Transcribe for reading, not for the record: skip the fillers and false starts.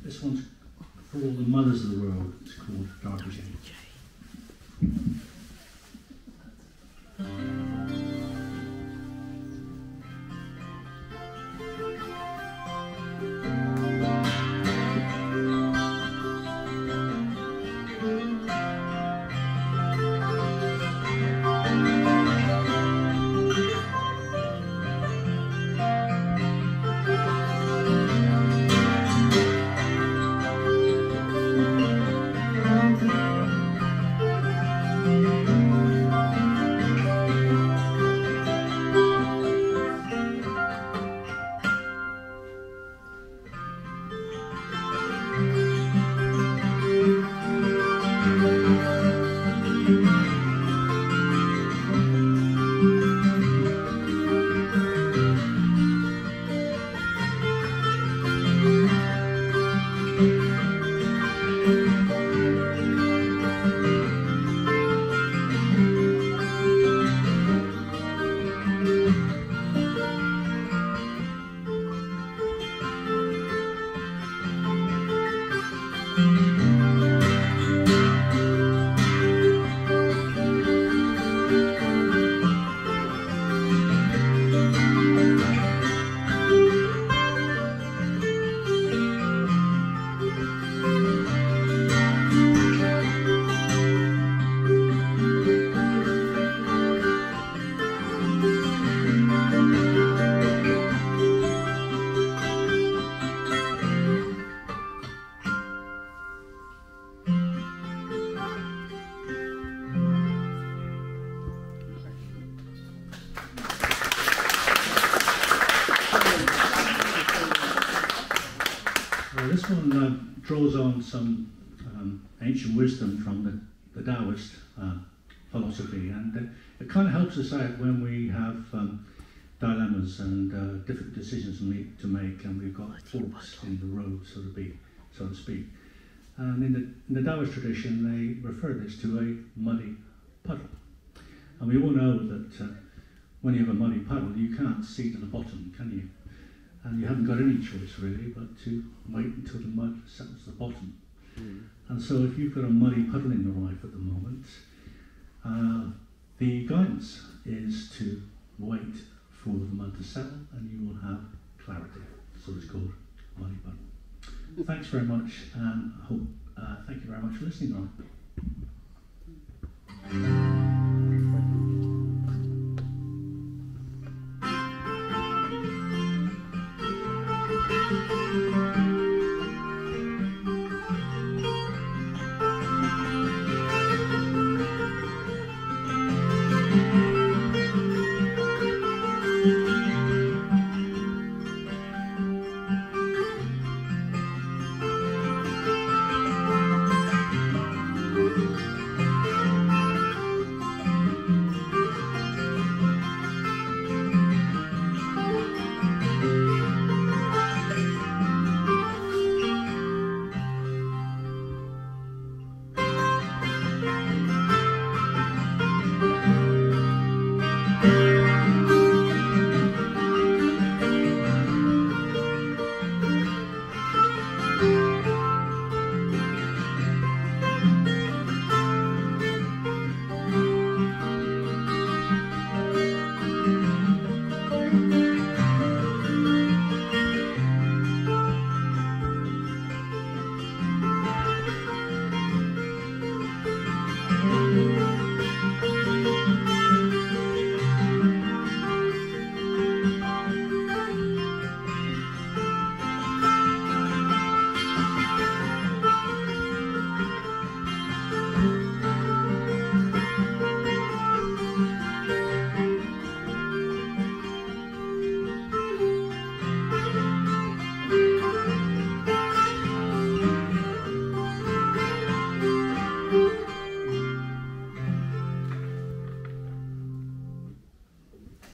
This one's for all the mothers of the world. It's called Dorothy. This one draws on some ancient wisdom from the Taoist philosophy, and it kind of helps us out when we have dilemmas and difficult decisions to make, and we've got forks in the road, so to speak. And in the Taoist tradition, they refer this to a muddy puddle. And we all know that when you have a muddy puddle, you can't see to the bottom, can you? And you haven't got any choice really but to wait until the mud settles the bottom. And so if you've got a muddy puddle in your life at the moment, the guidance is to wait for the mud to settle and you will have clarity. So it's called muddy puddle. Thanks very much, and thank you very much for listening.